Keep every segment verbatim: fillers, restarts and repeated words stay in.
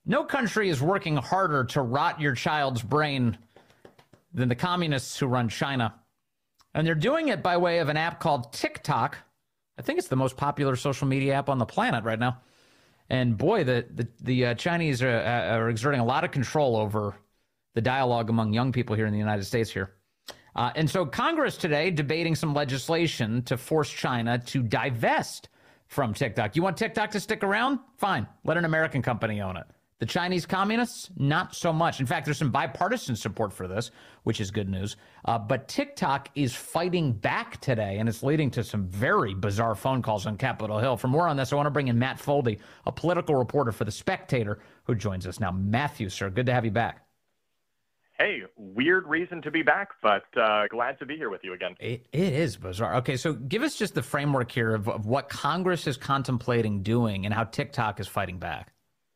No country is working harder to rot your child's brain than the communists who run China. And they're doing it by way of an app called TikTok. I think it's the most popular social media app on the planet right now. And boy, the the, the uh, Chinese are, uh, are exerting a lot of control over the dialogue among young people here in the United States here. Uh, and so Congress today debating some legislation to force China to divest from TikTok. You want TikTok to stick around? Fine. Let an American company own it. The Chinese communists, not so much. In fact, there's some bipartisan support for this, which is good news. Uh, but TikTok is fighting back today, and it's leading to some very bizarre phone calls on Capitol Hill. For more on this, I want to bring in Matt Foldy, a political reporter for The Spectator, who joins us now. Matthew, sir, good to have you back. Hey, weird reason to be back, but uh, glad to be here with you again. It, it is bizarre. Okay, so give us just the framework here of, of what Congress is contemplating doing and how TikTok is fighting back.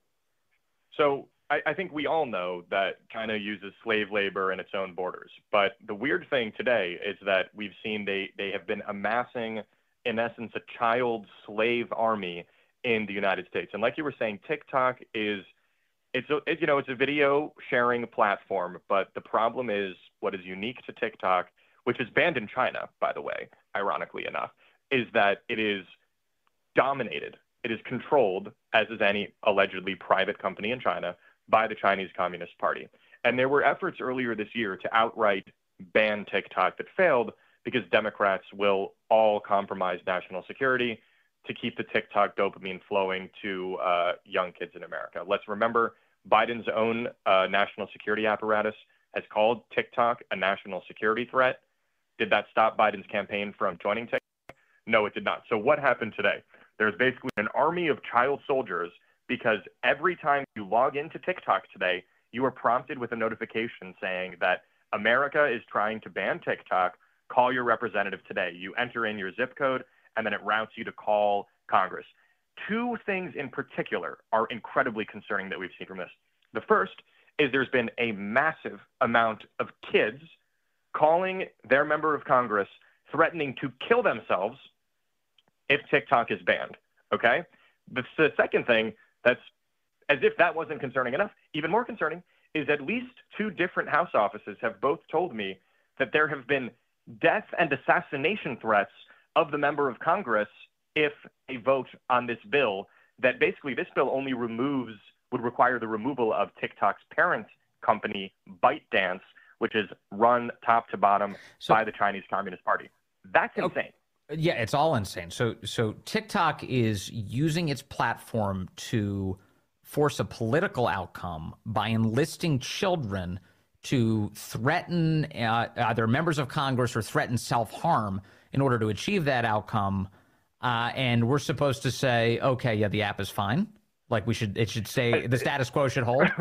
So I, I think we all know that China uses slave labor in its own borders. But the weird thing today is that we've seen they, they have been amassing, in essence, a child slave army in the United States. And like you were saying, TikTok is, it's a, it, you know, it's a video sharing platform. But the problem is what is unique to TikTok, which is banned in China, by the way, ironically enough, is that it is dominated. It is controlled, as is any allegedly private company in China, by the Chinese Communist Party. And there were efforts earlier this year to outright ban TikTok that failed because Democrats will all compromise national security to keep the TikTok dopamine flowing to uh, young kids in America. Let's remember Biden's own uh, national security apparatus has called TikTok a national security threat. Did that stop Biden's campaign from joining TikTok? No, it did not. So what happened today? There's basically an army of child soldiers because every time you log into TikTok today, you are prompted with a notification saying that America is trying to ban TikTok. Call your representative today. You enter in your zip code, and then it routes you to call Congress. Two things in particular are incredibly concerning that we've seen from this. The first is there's been a massive amount of kids calling their member of Congress, threatening to kill themselves if TikTok is banned, okay? The, the second thing that's, as if that wasn't concerning enough, even more concerning, is at least two different House offices have both told me that there have been death and assassination threats of the member of Congress if a vote on this bill, that basically this bill only removes, would require the removal of TikTok's parent company, ByteDance, which is run top to bottom so, by the Chinese Communist Party. That's insane. Okay. Yeah, it's all insane. So so TikTok is using its platform to force a political outcome by enlisting children to threaten uh, either members of Congress or threaten self-harm in order to achieve that outcome. Uh, and we're supposed to say, okay, yeah, the app is fine. Like we should, it should say the status quo should hold.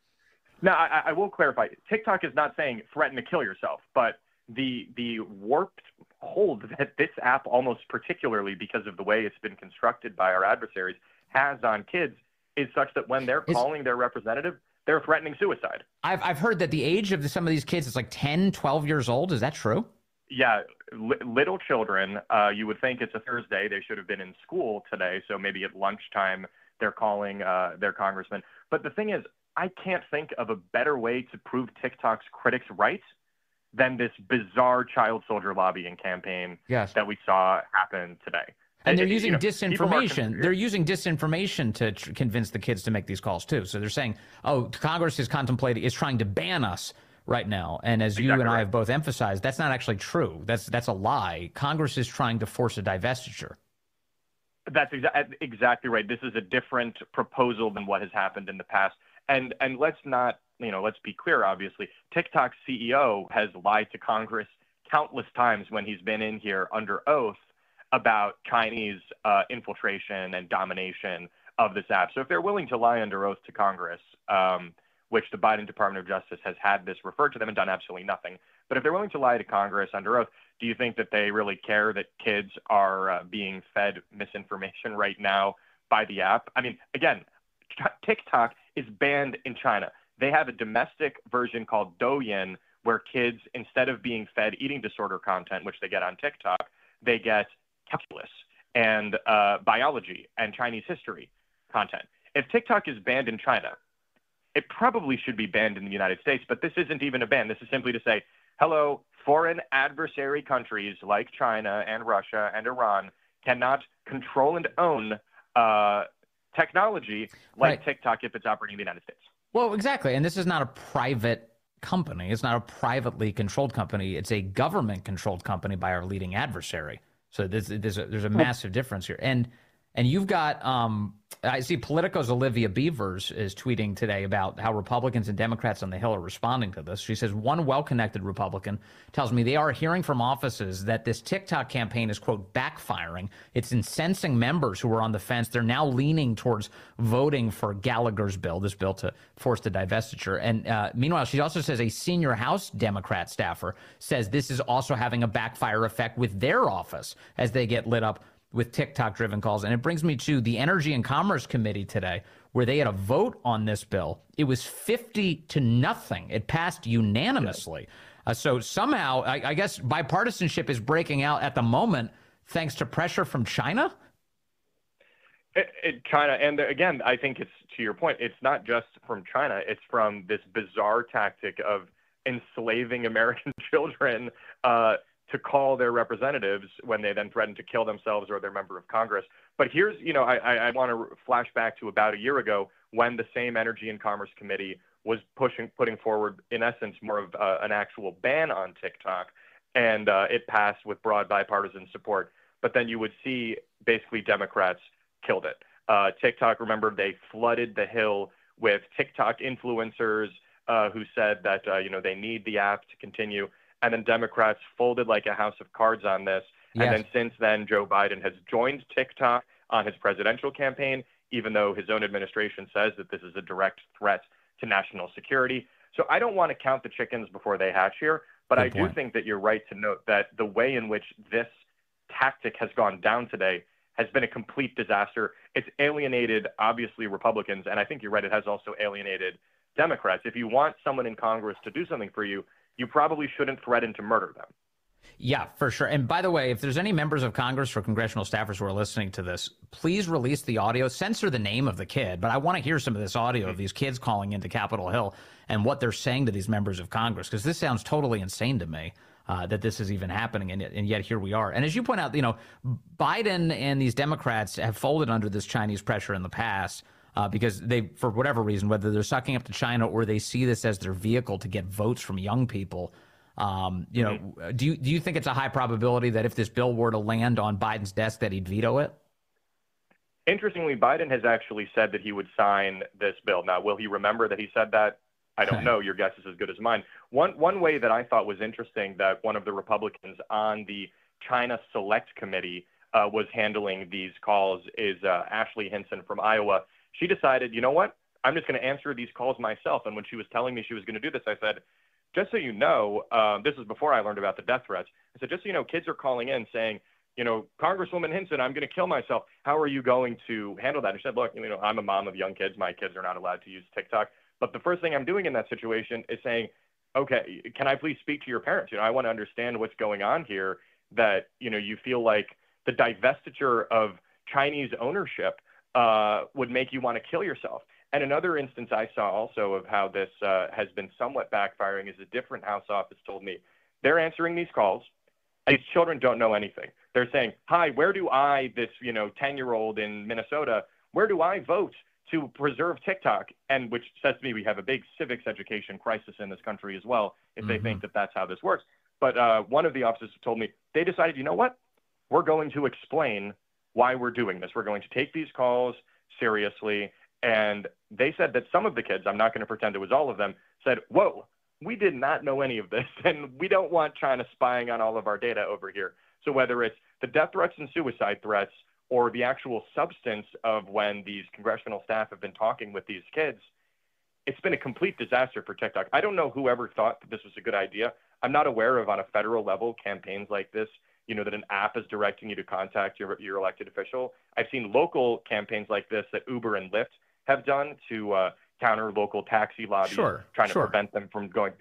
No, I, I will clarify. TikTok is not saying threaten to kill yourself, but the the warped hold that this app, almost particularly because of the way it's been constructed by our adversaries, has on kids is such that when they're is, calling their representative, they're threatening suicide. I've I've heard that the age of the, some of these kids is like ten, twelve years old. Is that true? Yeah, li- little children. Uh, you would think it's a Thursday. They should have been in school today, so maybe at lunchtime they're calling uh, their congressman. But the thing is, I can't think of a better way to prove TikTok's critics right than this bizarre child soldier lobbying campaign yes. that we saw happen today. And they're using you know, disinformation. They're using disinformation to tr- convince the kids to make these calls too. So they're saying, "Oh, Congress is contemplating is trying to ban us right now." And as exactly you and right. I have both emphasized, that's not actually true. That's that's a lie. Congress is trying to force a divestiture. That's exa- exactly right. This is a different proposal than what has happened in the past. And and let's not, you know, let's be clear. Obviously, TikTok's C E O has lied to Congress countless times when he's been in here under oath about Chinese uh, infiltration and domination of this app. So if they're willing to lie under oath to Congress, um, which the Biden Department of Justice has had this referred to them and done absolutely nothing, but if they're willing to lie to Congress under oath, do you think that they really care that kids are uh, being fed misinformation right now by the app? I mean, again, TikTok is banned in China. They have a domestic version called Douyin where kids, instead of being fed eating disorder content, which they get on TikTok, they get calculus and uh, biology and Chinese history content. If TikTok is banned in China, it probably should be banned in the United States, but this isn't even a ban. This is simply to say, hello, foreign adversary countries like China and Russia and Iran cannot control and own uh, technology like Right. TikTok if it's operating in the United States. Well, exactly. And this is not a private company. It's not a privately controlled company. It's a government controlled company by our leading adversary. So there's, there's, a, there's a massive difference here. And and you've got, um, I see Politico's Olivia Beavers is tweeting today about how Republicans and Democrats on the Hill are responding to this. She says, one well-connected Republican tells me they are hearing from offices that this TikTok campaign is, quote, backfiring. It's incensing members who are on the fence. They're now leaning towards voting for Gallagher's bill, this bill to force the divestiture. And uh, meanwhile, she also says a senior House Democrat staffer says this is also having a backfire effect with their office as they get lit up with TikTok-driven calls. And it brings me to the Energy and Commerce Committee today, where they had a vote on this bill. It was fifty to nothing. It passed unanimously. Uh, so somehow, I, I guess bipartisanship is breaking out at the moment thanks to pressure from China? It, it, China, and again, I think it's, to your point, it's not just from China. It's from this bizarre tactic of enslaving American children uh, to call their representatives when they then threaten to kill themselves or their member of Congress. But here's, you know, I, I, I want to flash back to about a year ago when the same Energy and Commerce Committee was pushing, putting forward, in essence, more of uh, an actual ban on TikTok, and uh, it passed with broad bipartisan support. But then you would see basically Democrats killed it. Uh, TikTok, remember, they flooded the Hill with TikTok influencers uh, who said that, uh, you know, they need the app to continue. And then Democrats folded like a house of cards on this. Yes. And then since then, Joe Biden has joined TikTok on his presidential campaign, even though his own administration says that this is a direct threat to national security. So I don't want to count the chickens before they hatch here, but Good I point. do think that you're right to note that the way in which this tactic has gone down today has been a complete disaster. It's alienated, obviously, Republicans, and I think you're right, it has also alienated Democrats. If you want someone in Congress to do something for you, you probably shouldn't threaten to murder them. Yeah, for sure. And by the way, if there's any members of Congress or congressional staffers who are listening to this, please release the audio, censor the name of the kid. But I want to hear some of this audio of these kids calling into Capitol Hill and what they're saying to these members of Congress, because this sounds totally insane to me. Uh, that this is even happening, and yet, and yet here we are. And as you point out, you know, Biden and these Democrats have folded under this Chinese pressure in the past uh, because they, for whatever reason, whether they're sucking up to China or they see this as their vehicle to get votes from young people. Um, you know, mm-hmm. do you do you think it's a high probability that if this bill were to land on Biden's desk, that he'd veto it? Interestingly, Biden has actually said that he would sign this bill. Now, will he remember that he said that? I don't know. Your guess is as good as mine. One one way that I thought was interesting that one of the Republicans on the China Select Committee uh, was handling these calls is uh, Ashley Hinson from Iowa. She decided, you know what? I'm just going to answer these calls myself. And when she was telling me she was going to do this, I said, just so you know, uh, this is before I learned about the death threats. I said, just so you know, kids are calling in saying, you know, Congresswoman Hinson, I'm going to kill myself. How are you going to handle that? And she said, look, you know, I'm a mom of young kids. My kids are not allowed to use TikTok. But the first thing I'm doing in that situation is saying, okay, can I please speak to your parents? You know, I want to understand what's going on here, that, you know, you feel like the divestiture of Chinese ownership uh, would make you want to kill yourself. And another instance I saw also of how this uh, has been somewhat backfiring is a different House office told me they're answering these calls. These children don't know anything. They're saying, hi, where do I, this, you know, ten-year-old in Minnesota, where do I vote to preserve TikTok? And which says to me we have a big civics education crisis in this country as well, if mm-hmm. they think that that's how this works. But uh, one of the officers told me they decided, you know what? We're going to explain why we're doing this. We're going to take these calls seriously. And they said that some of the kids, I'm not going to pretend it was all of them, said, whoa, we did not know any of this. And we don't want China spying on all of our data over here. So whether it's the death threats and suicide threats, or the actual substance of when these congressional staff have been talking with these kids, it's been a complete disaster for TikTok. I don't know whoever thought that this was a good idea. I'm not aware of on a federal level campaigns like this, you know, that an app is directing you to contact your, your elected official. I've seen local campaigns like this that Uber and Lyft have done to uh, counter local taxi lobbies, sure, trying sure. to prevent them from going to the airport.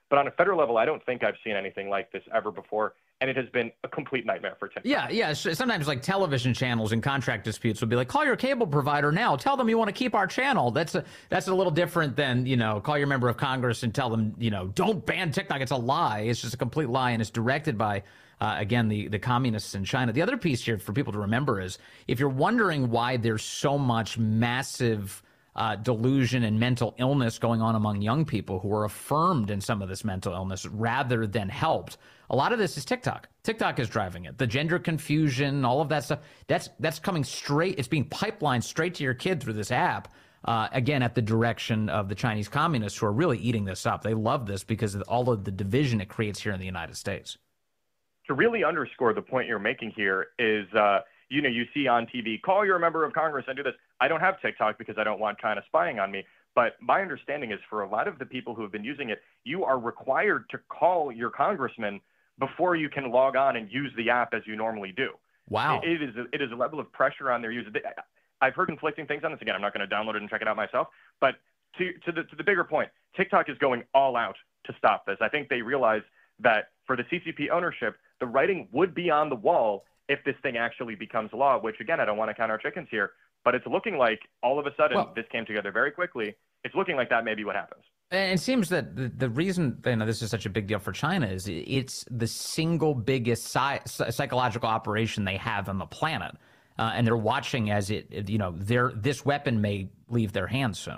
But on a federal level, I don't think I've seen anything like this ever before. And it has been a complete nightmare for TikTok. Yeah, yeah. Sometimes like television channels and contract disputes will be like, call your cable provider now. Tell them you want to keep our channel. That's a, that's a little different than, you know, call your member of Congress and tell them, you know, don't ban TikTok. It's a lie. It's just a complete lie. And it's directed by, uh, again, the, the communists in China. The other piece here for people to remember is if you're wondering why there's so much massive Uh, delusion and mental illness going on among young people who are affirmed in some of this mental illness rather than helped. A lot of this is TikTok. TikTok is driving it. The gender confusion, all of that stuff, that's that's coming straight. It's being pipelined straight to your kid through this app. Uh, again, at the direction of the Chinese communists who are really eating this up. They love this because of all of the division it creates here in the United States. To really underscore the point you're making here is, uh, you know, you see on T V, call your member of Congress and do this. I don't have TikTok because I don't want China spying on me. But my understanding is for a lot of the people who have been using it, you are required to call your congressman before you can log on and use the app as you normally do. Wow. It, it is a, it is a level of pressure on their users. I've heard conflicting things on this. Again, I'm not going to download it and check it out myself. But to, to, the, to the bigger point, TikTok is going all out to stop this. I think they realize that for the C C P ownership, the writing would be on the wall if this thing actually becomes law, which, again, I don't want to count our chickens here, but it's looking like all of a sudden well, this came together very quickly. It's looking like that may be what happens. And it seems that the, the reason you know, this is such a big deal for China is it's the single biggest psy- psychological operation they have on the planet. Uh, and they're watching as it, you know, their this weapon may leave their hands soon.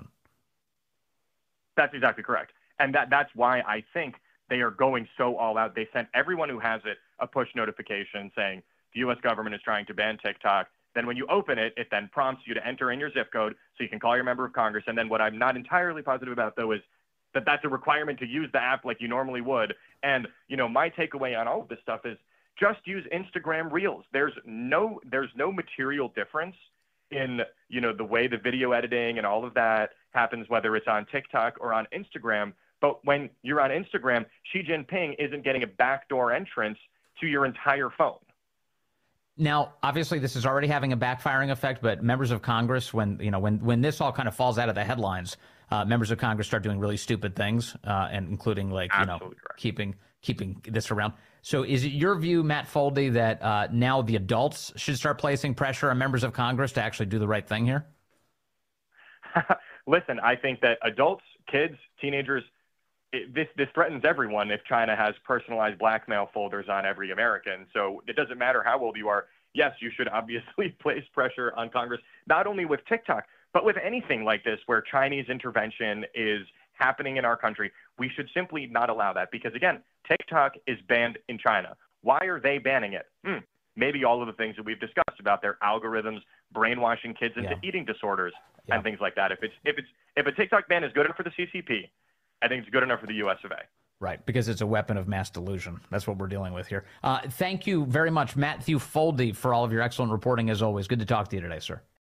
That's exactly correct. And that that's why I think they are going so all out. They sent everyone who has it a push notification saying, the U S government is trying to ban TikTok. Then when you open it, it then prompts you to enter in your zip code so you can call your member of Congress. And then what I'm not entirely positive about, though, is that that's a requirement to use the app like you normally would. And, you know, my takeaway on all of this stuff is just use Instagram Reels. There's no there's no material difference in, you know, the way the video editing and all of that happens, whether it's on TikTok or on Instagram. But when you're on Instagram, Xi Jinping isn't getting a backdoor entrance to your entire phone. Now, obviously, this is already having a backfiring effect, but members of Congress, when you know, when when this all kind of falls out of the headlines, uh, members of Congress start doing really stupid things, uh, and including like you Absolutely know correct. keeping keeping this around. So, is it your view, Matt Foldy, that uh, now the adults should start placing pressure on members of Congress to actually do the right thing here? Listen, I think that adults, kids, teenagers, it, this this threatens everyone if China has personalized blackmail folders on every American. So it doesn't matter how old you are. Yes, you should obviously place pressure on Congress, not only with TikTok, but with anything like this where Chinese intervention is happening in our country. We should simply not allow that because, again, TikTok is banned in China. Why are they banning it? Hmm. Maybe all of the things that we've discussed about their algorithms brainwashing kids into yeah. eating disorders yeah. and things like that. If it's if it's if a TikTok ban is good enough for the C C P, I think it's good enough for the U S of A. Right, because it's a weapon of mass delusion. That's what we're dealing with here. Uh, thank you very much, Matthew Foldy, for all of your excellent reporting as always. Good to talk to you today, sir.